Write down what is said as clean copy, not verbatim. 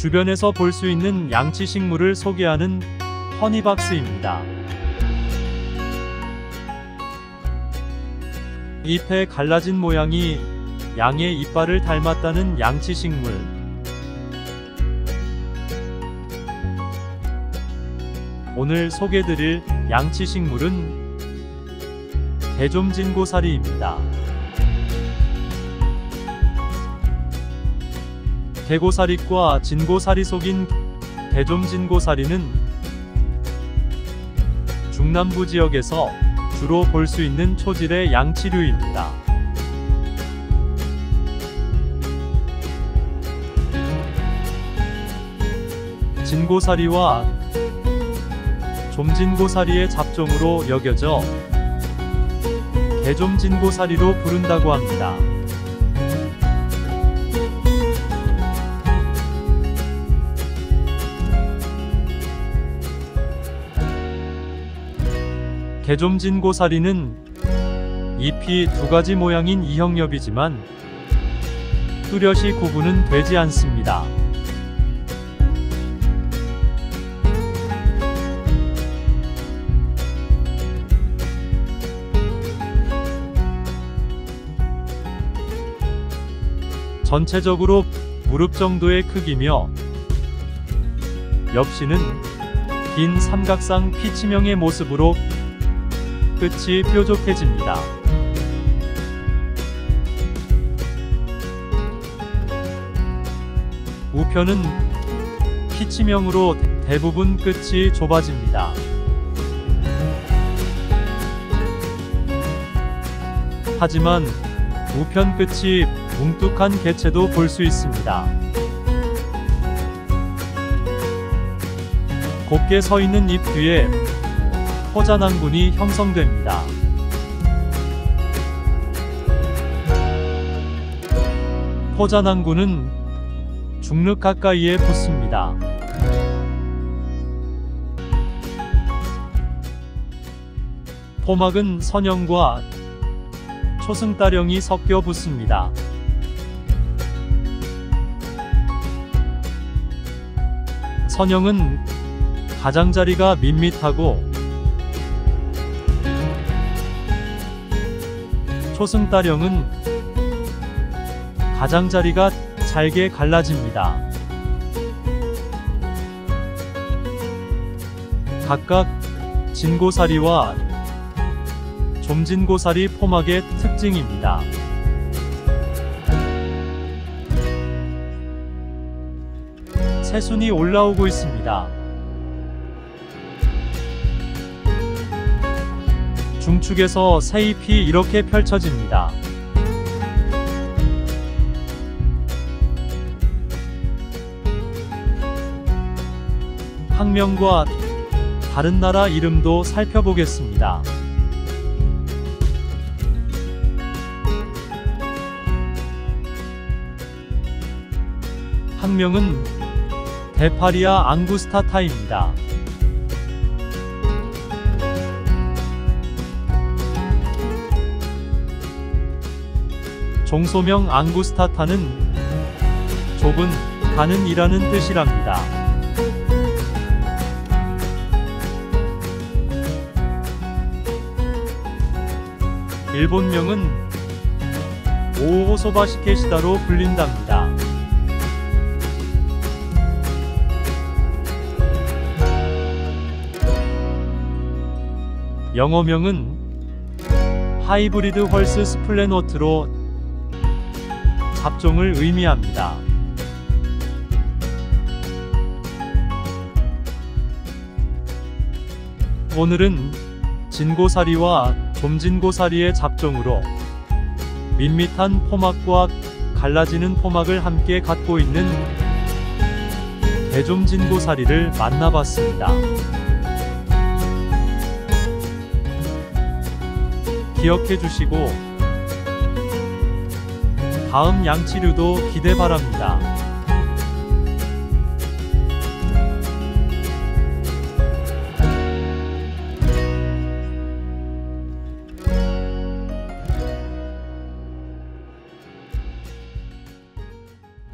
주변에서 볼 수 있는 양치 식물을 소개하는 허니박스입니다. 잎에 갈라진 모양이 양의 이빨을 닮았다는 양치 식물. 오늘 소개드릴 양치 식물은 대좀진고사리입니다. 개고사리과 진고사리 속인 대좀진고사리는 중남부 지역에서 주로 볼 수 있는 초질의 양치류입니다. 진고사리와 좀진고사리의 잡종으로 여겨져 개좀진고사리로 부른다고 합니다. 개좀진고사리는 잎이 두 가지 모양인 이형엽이지만 뚜렷이 구분은 되지 않습니다. 전체적으로 무릎 정도의 크기며 엽씨는 긴 삼각상 피치명의 모습으로 끝이 뾰족해집니다. 우편은 피치명으로 대부분 끝이 좁아집니다. 하지만 우편 끝이 뭉툭한 개체도 볼 수 있습니다. 곱게 서 있는 잎 뒤에 포자낭군이 형성됩니다. 포자낭군은 중륵 가까이에 붙습니다. 포막은 선형과 초승따령이 섞여 붙습니다. 선형은 가장자리가 밋밋하고 초승따령은 가장자리가 잘게 갈라집니다. 각각 진고사리와 좀진고사리 포막의 특징입니다. 새순이 올라오고 있습니다. 중축에서 새잎이 이렇게 펼쳐집니다. 학명과 다른 나라 이름도 살펴보겠습니다. 학명은 데파리아 앙구스타타입니다. 종소명 앙구스타타는 좁은, 가는 이라는 뜻이랍니다. 일본명은 오호소바시케시다로 불린답니다. 영어명은 하이브리드 헐스 스플래노트로 잡종을 의미합니다. 오늘은 진고사리와 좀진고사리의 잡종으로 밋밋한 포막과 갈라지는 포막을 함께 갖고 있는 대좀진고사리를 만나봤습니다. 기억해 주시고 다음 양치류도 기대 바랍니다.